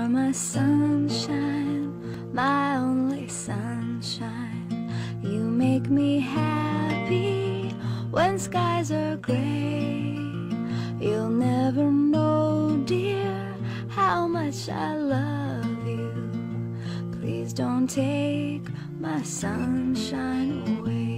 are my sunshine, my only sunshine. You make me happy when skies are gray. You'll never know, dear, how much I love you. Please don't take my sunshine away.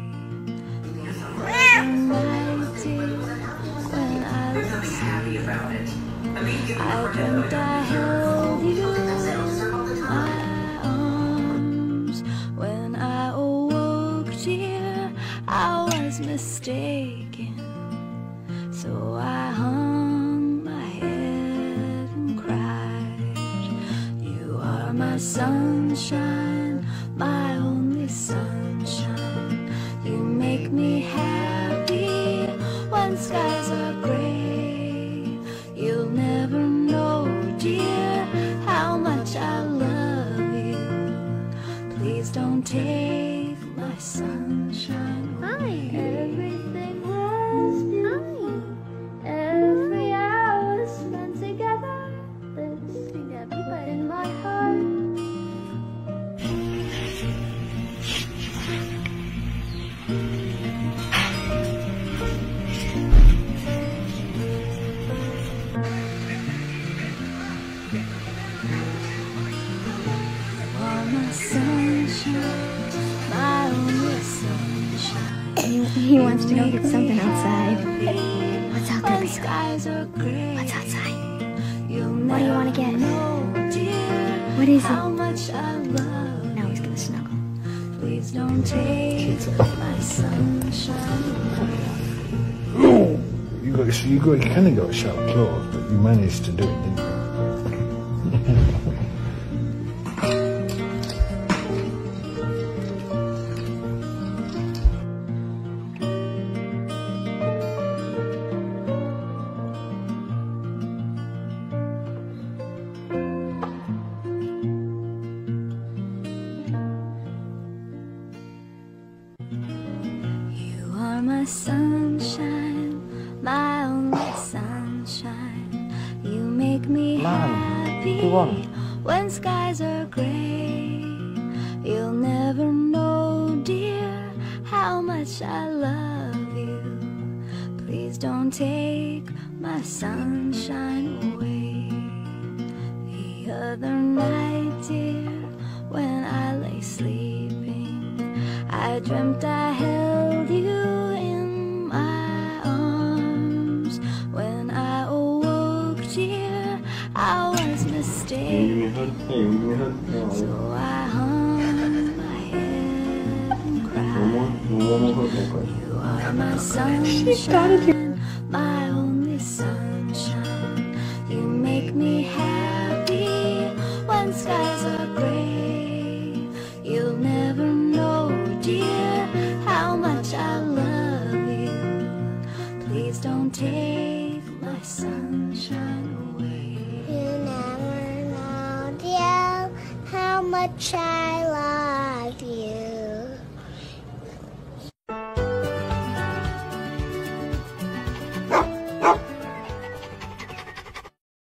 I dreamt I held you in my arms. When I awoke, dear, I was mistaken. So I hung my head and cried. You are my sunshine, my only sunshine. You make me happy when skies are gray. You'll never know, dear, how much I love you. Please don't take my sunshine away. Everything was beautiful. Every hour spent together. This together in my heart. My sunshine, my only sunshine. He wants to go get something outside. What's out there, baby? What's outside? What do you want to get? What is it? Now he's gonna snuggle. Please don't take my sunshine away. Oh, you kind of got sharp claws, but you managed to do it, didn't you? My sunshine, my only sunshine. You make me happy when skies are gray. You'll never know, dear, how much I love you. Please don't take my sunshine away. The other night, dear, when I lay sleeping, I dreamt I held you in my arms. When I awoke, dear, I was mistaken. So I hung my head and cried. You are my sunshine, my only sunshine. You make me happy when skies are gray. You'll never know, dear, how much I love you. Please don't take my sunshine away. You never know, dear, how much I